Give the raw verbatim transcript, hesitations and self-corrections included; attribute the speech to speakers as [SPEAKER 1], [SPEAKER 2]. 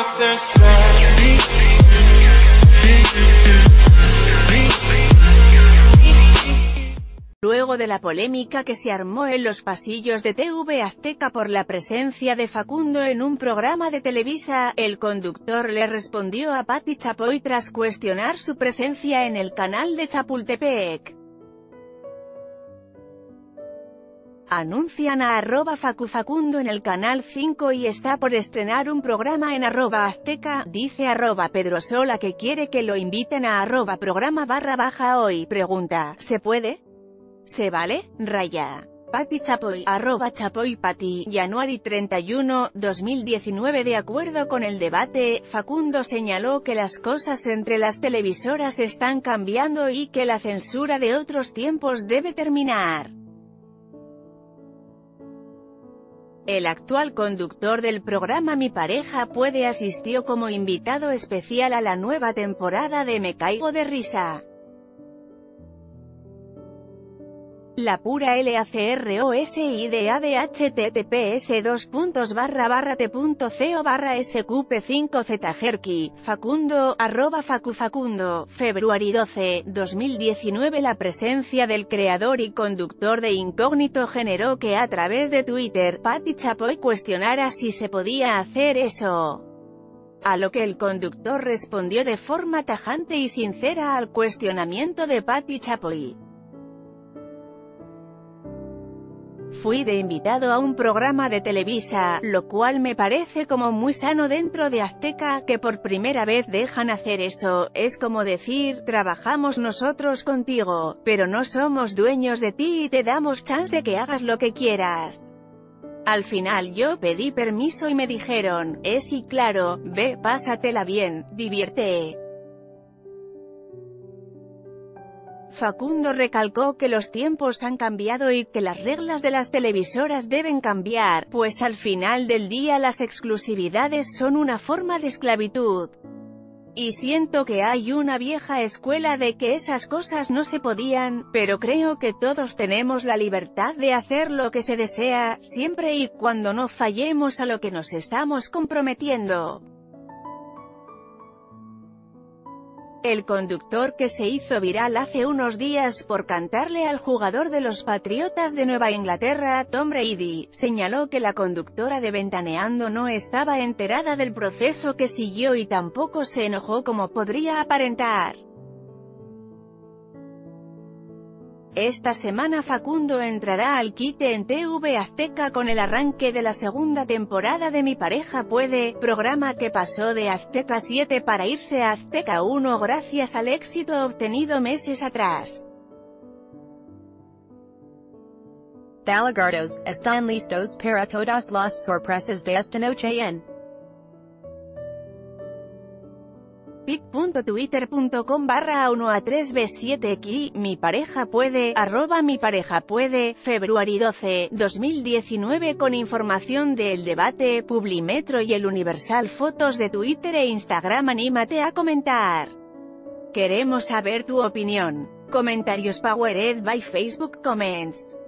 [SPEAKER 1] Luego de la polémica que se armó en los pasillos de T V Azteca por la presencia de Facundo en un programa de Televisa, el conductor le respondió a Pati Chapoy tras cuestionar su presencia en el canal de Chapultepec. Anuncian a arroba Facu Facundo en el canal cinco y está por estrenar un programa en arroba Azteca, dice arroba Pedrosola que quiere que lo inviten a arroba programa barra baja hoy, pregunta, ¿se puede? ¿Se vale? Raya. Pati Chapoy, arroba Chapoy Pati, January treinta y uno, dos mil diecinueve. De acuerdo con el debate, Facundo señaló que las cosas entre las televisoras están cambiando y que la censura de otros tiempos debe terminar. El actual conductor del programa Mi Pareja Puede asistió como invitado especial a la nueva temporada de Me Caigo de Risa. La pura LACROSIDA de https dos puntos barra barra t.co barra sqp cinco z jerky, Facundo, arroba Facu Facundo, February doce, dos mil diecinueve. La presencia del creador y conductor de Incógnito generó que a través de Twitter, Pati Chapoy cuestionara si se podía hacer eso. A lo que el conductor respondió de forma tajante y sincera al cuestionamiento de Pati Chapoy. Fui de invitado a un programa de Televisa, lo cual me parece como muy sano dentro de Azteca, que por primera vez dejan hacer eso. Es como decir, trabajamos nosotros contigo, pero no somos dueños de ti y te damos chance de que hagas lo que quieras. Al final yo pedí permiso y me dijeron, eh sí claro, ve, pásatela bien, divierte. Facundo recalcó que los tiempos han cambiado y que las reglas de las televisoras deben cambiar, pues al final del día las exclusividades son una forma de esclavitud. Y siento que hay una vieja escuela de que esas cosas no se podían, pero creo que todos tenemos la libertad de hacer lo que se desea, siempre y cuando no fallemos a lo que nos estamos comprometiendo. El conductor, que se hizo viral hace unos días por cantarle al jugador de los Patriotas de Nueva Inglaterra, Tom Brady, señaló que la conductora de Ventaneando no estaba enterada del proceso que siguió y tampoco se enojó como podría aparentar. Esta semana Facundo entrará al quite en T V Azteca con el arranque de la segunda temporada de Mi Pareja Puede, programa que pasó de Azteca siete para irse a Azteca uno gracias al éxito obtenido meses atrás.
[SPEAKER 2] Talagardos, están listos para todas las sorpresas de esta noche en
[SPEAKER 1] pic.twitter.com barra uno a tres b siete x, Mi Pareja Puede, arroba Mi Pareja Puede, February doce, dos mil diecinueve. Con información del debate, Publimetro y El Universal, fotos de Twitter e Instagram. Anímate a comentar. Queremos saber tu opinión. Comentarios powered by Facebook Comments.